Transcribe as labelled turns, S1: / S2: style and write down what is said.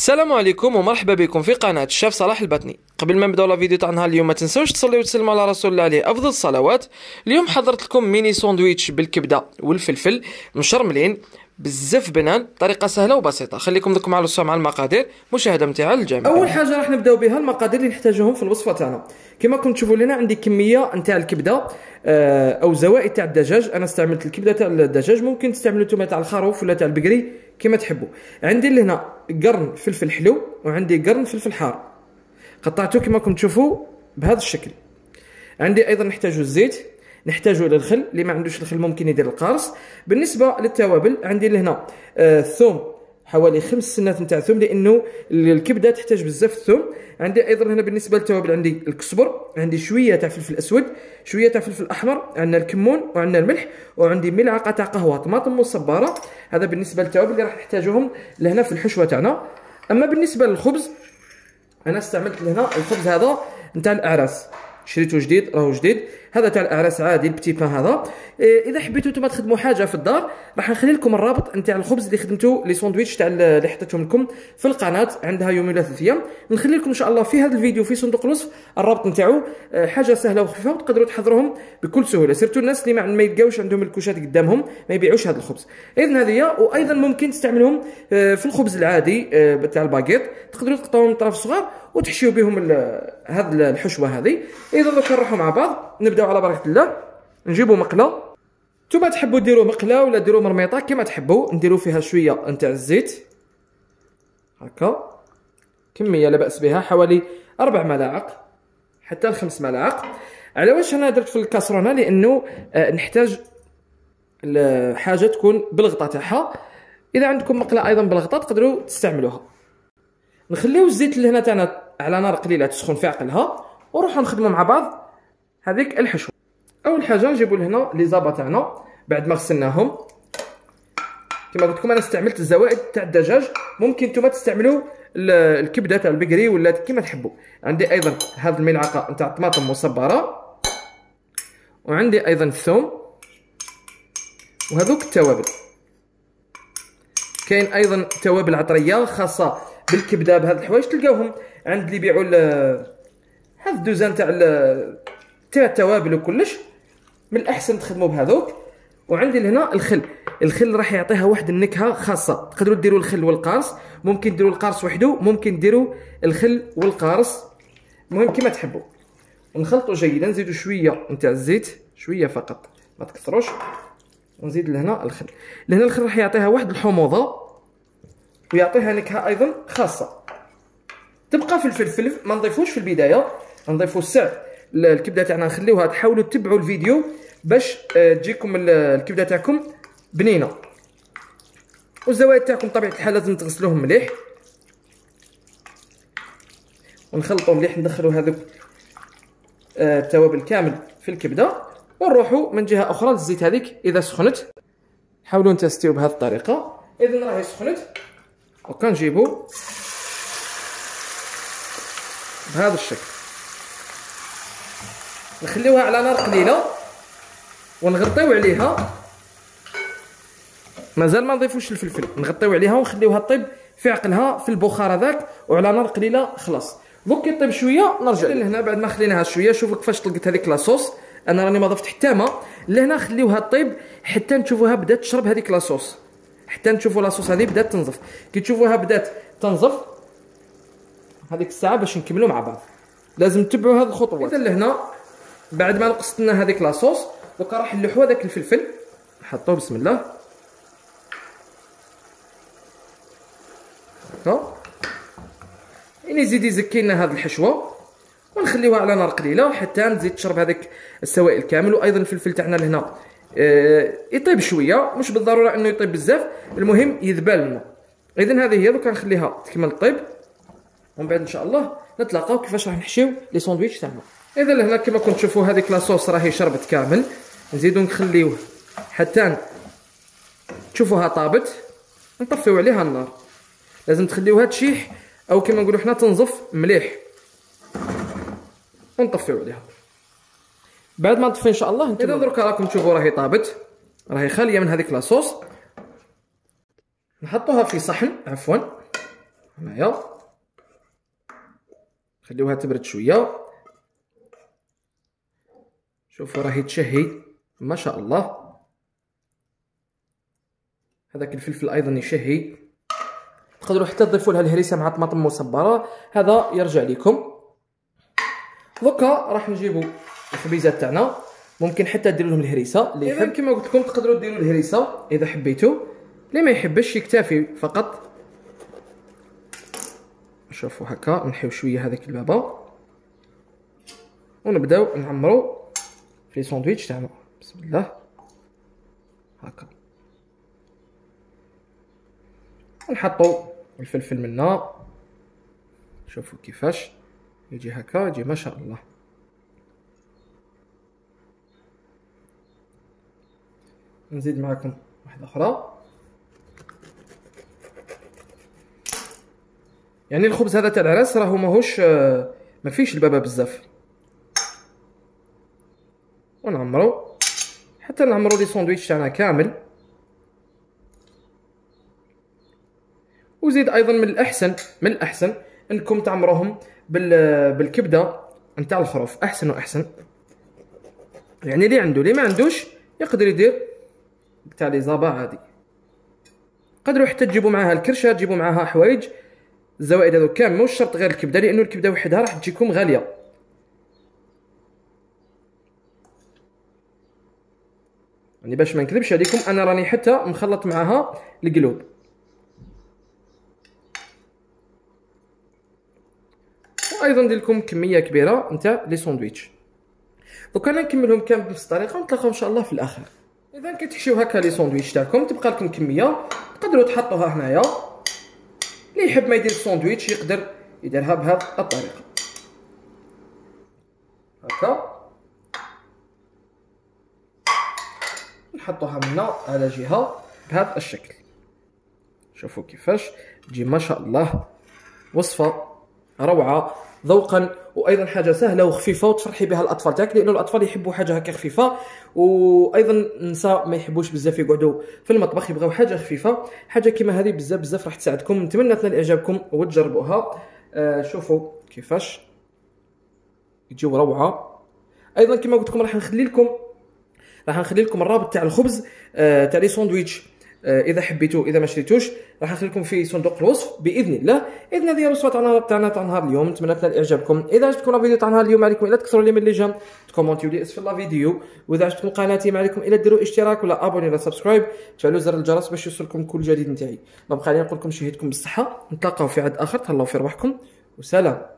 S1: السلام عليكم ومرحبا بكم في قناة الشيف صلاح الباتني. قبل ما نبداو لا فيديو تاع نهار اليوم ما تنساوش تصليو وتسلموا على رسول الله عليه افضل الصلوات. اليوم حضرت لكم ميني ساندويتش بالكبده والفلفل مشرملين بزاف بنان، طريقه سهله وبسيطه. خليكم لكم على الصوم مع المقادير، مشاهده متاعها للجميع. اول حاجه راح نبداو بها المقادير اللي نحتاجوهم في الوصفه تاعنا. كما كنتم تشوفوا لنا عندي كميه نتاع الكبده او زوائد تاع الدجاج. انا استعملت الكبده تاع الدجاج، ممكن تستعملوا نتوما تاع الخروف ولا تاع البقري كما تحبوا. عندي لهنا قرن فلفل حلو وعندي قرن فلفل حار، قطعته كما كنتم تشوفوا بهذا الشكل. عندي ايضا نحتاجوا الزيت، نحتاجوا للخل، اللي ما عندوش الخل ممكن يدير القارص. بالنسبه للتوابل عندي لهنا الثوم، حوالي 5 سنات نتاع ثوم لانه الكبده تحتاج بزاف الثوم. عندي ايضا هنا بالنسبه للتوابل عندي الكزبر، عندي شويه تاع فلفل اسود، شويه تاع فلفل احمر، عندنا الكمون وعندنا الملح، وعندي ملعقه تاع قهوه طماطم مصبره. هذا بالنسبه للتوابل اللي راح نحتاجوهم لهنا في الحشوه تاعنا. اما بالنسبه للخبز انا استعملت لهنا الخبز هذا نتاع الاعراس، شريته جديد، راهو جديد. هذا تاع الاعراس عادي البتي بان هذا. اذا حبيتوا نتوما تخدموا حاجه في الدار راح نخلي لكم الرابط نتاع الخبز اللي خدمته لي ساندويتش تاع اللي حطيتهم لكم في القناه، عندها يومين ولا 3 ايام. نخلي لكم ان شاء الله في هذا الفيديو في صندوق الوصف الرابط نتاعو. حاجه سهله وخفيفه وتقدروا تحضروهم بكل سهوله، سيرتو الناس اللي ما يلقاوش عندهم الكوشات قدامهم ما يبيعوش هذا الخبز. اذا هذه، وايضا ممكن تستعملهم في الخبز العادي تاع الباكيت، تقدروا تقطعوهم من طرف صغار وتحشيو بهم هذه الحشوه هذه. اذا دوك نروحوا مع بعض نبداو على بركه الله. نجيبوا مقله، نتوما تحبوا ديروا مقله ولا ديروا مرميطه كما تحبوا. نديروا فيها شويه نتاع الزيت هكا، كميه لا باس بها، حوالي 4 ملاعق حتى 5 ملاعق. على واش انا درت في الكاسرونه؟ لانه نحتاج الحاجه تكون بالغطاء تاعها. اذا عندكم مقله ايضا بالغطاء تقدروا تستعملوها. نخليو الزيت اللي هنا تاعنا على نار قليله تسخن في عقلها، ونروحوا نخدموا مع بعض هذيك الحشوه. اول حاجه نجيبوا لهنا لي زابا تاعنا بعد ما غسلناهم. كما قلت لكم انا استعملت الزوائد تاع الدجاج، ممكن نتوما تستعملوا الكبده تاع البقري ولا كما تحبوا. عندي ايضا هذه الملعقه نتاع الطماطم مصبره، وعندي ايضا الثوم، وهذوك التوابل. كاين ايضا توابل عطريه خاصه بالكبده بهذه الحوايج، تلقاوهم عند اللي يبيعوا هذا الدوزان تاع التوابل وكلش. من الاحسن تخدموا بهذوك. وعندي لهنا الخل راح يعطيها واحد النكهه خاصه. تقدروا ديروا الخل والقارص، ممكن ديروا القارص وحده، ممكن ديروا الخل والقارص، المهم كما تحبوا. ونخلطوا جيدا. نزيدوا شويه نتاع الزيت، شويه فقط ما تكثروش. ونزيد لهنا الخل. لهنا الخل راح يعطيها واحد الحموضه ويعطيها نكهه ايضا خاصه. تبقى في الفلفل ما نضيفوش في البدايه، نضيفوا الساع. الكبده تاعنا نخليوها، تحاولوا تتبعوا الفيديو باش تجيكم الكبده تاعكم بنينه. والزوائد تاعكم بطبيعه الحال لازم تغسلوهم مليح، ونخلطوا مليح. ندخلوا هذوك التوابل كامل في الكبده، ونروحوا من جهه اخرى للزيت هذيك. اذا سخنت حاولوا نتستيو بهذه الطريقه. اذا راهي سخنت، وكنجيبوا بهذا الشكل، نخليوها على نار قليله ونغطيو عليها. مازال ما نضيفوش الفلفل، نغطيو عليها ونخليوها طيب في عقلها في البخار هذاك، وعلى نار قليله خلاص. دوك يطيب شويه نرجع لهنا بعد ما خليناها شويه. شوفوا كيفاش طلقت هذيك لاصوص. انا راني ما ضفت حتى ما لهنا. خليوها طيب حتى نشوفوها بدات تشرب هذيك لاصوص، حتى نشوفوا لاصوص هذه بدات تنظف. كي تشوفوها بدات تنظف هذيك الساعه باش نكملوا مع بعض لازم تتبعوا هذه الخطوات. اذا لهنا بعد ما نقصت لنا هذيك لاصوص، دوكا راح نلوحوا هذاك الفلفل، نحطوه بسم الله هكا. يعني يزيد يزكي لنا هذه الحشوه، ونخليوها على نار قليله حتى نزيد تشرب هذاك السوائل كامل. وايضا الفلفل تاعنا لهنا يطيب شويه، مش بالضروره انه يطيب بزاف، المهم يذبل لنا. اذا هذه هي، دوكا نخليها تكمل الطيب، ومن بعد ان شاء الله نتلاقاو كيفاش راح نحشيو لي ساندويتش تاعنا. اذا لهنا كما كنتم تشوفوا هذيك لاصوص راهي شربت كامل. نزيدو نخليوه حتى تشوفوها طابت، نطفيو عليها النار. لازم تخليوها تشيح او كما نقولوا حنا تنظف مليح، ونطفيو عليها. بعد ما نطفي ان شاء الله اذا دركا راكم تشوفوا راهي طابت، راهي خاليه من هذيك لاصوص. نحطوها في صحن، عفوا هنايا خليوها تبرد شويه. شوفوا راهي تشهي ما شاء الله. هذاك الفلفل ايضا يشهي. تقدروا حتى تضيفوا لها الهريسه مع طماطم مصبره، هذا يرجع لكم. دوكا راح نجيبوا الخبيزات تاعنا، ممكن حتى ديروا لهم الهريسه اللي يحب. كما قلت لكم تقدروا ديروا الهريسه اذا حبيتوا، اللي ما يحبش يكتفي فقط. شوفوا هكا نحيو شويه هذاك البابا ونبداو نعمرو في الساندويتش تاعنا. بسم الله هكا. ونحطوا الفلفل منا. شوفوا كيفاش يجي هكا، يجي ما شاء الله. نزيد معكم واحده اخرى. يعني الخبز هذا تاع العراس راهو ماهوش ما فيش البابا بزاف. ونعمرو حتى نعمرو لي ساندويتش تاعنا كامل. وزيد ايضا من الاحسن انكم تعمروهم بالكبده نتاع الخروف، احسن واحسن. يعني اللي عنده، اللي ما عندوش يقدر يدير تاع لي زابا عادي. قدروا حتى تجيبوا معاها الكرشه، تجيبوا معاها حوايج. الزوائد هذو كامل مش شرط غير الكبده، لانه الكبده وحدها راح تجيكم غاليه. يعني باش ما نكذبش عليكم انا راني حتى مخلط معاها القلوب. وايضا ندير لكم كميه كبيره نتاع لي ساندويتش. دوك انا نكملهم كامل بنفس الطريقه ونتلاقاو ان شاء الله في الاخر. اذا كتحشيو هكا لي ساندويتش تاعكم تبقى لكم كميه، تقدروا تحطوها هنايا. اللي يحب ما يدير الساندويتش يقدر يديرها بهذه الطريقه هكا. نحطوها منا على جهه بهذا الشكل. شوفوا كيفاش تجي ما شاء الله. وصفه روعه ذوقا، وايضا حاجه سهله وخفيفه وتفرحي بها الاطفال تاعك، لانه الاطفال يحبوا حاجه هكا خفيفه. وايضا النساء ما يحبوش بزاف يقعدوا في المطبخ، يبغاو حاجه خفيفه. حاجه كيما هذه بزاف راح تساعدكم. نتمنى تنال اعجابكم وتجربوها. شوفوا كيفاش يجيو روعه. ايضا كما قلت لكم راح نخلي لكم الرابط تاع الخبز تاع لي ساندويتش اذا حبيتوا. اذا ما شريتوش راح نخلي لكم في صندوق الوصف باذن الله. اذا هذه هي الوصفه تاعنا تاع نهار اليوم. نتمنى تنال اعجابكم. اذا عجبكم الفيديو تاع نهار اليوم عليكم الا تكثروا لي من لي جيم، تكومونتيو لي اسفل الفيديو. واذا عجبتكم قناتي ما عليكم الا ديروا اشتراك ولا ابوني ولا سبسكرايب، تفعلوا زر الجرس باش يوصلكم كل جديد نتاعي. ما بقى لي نقول لكم شهيتكم بالصحه. نتلاقاو في عد اخر. تهلاو في رواحكم وسلام.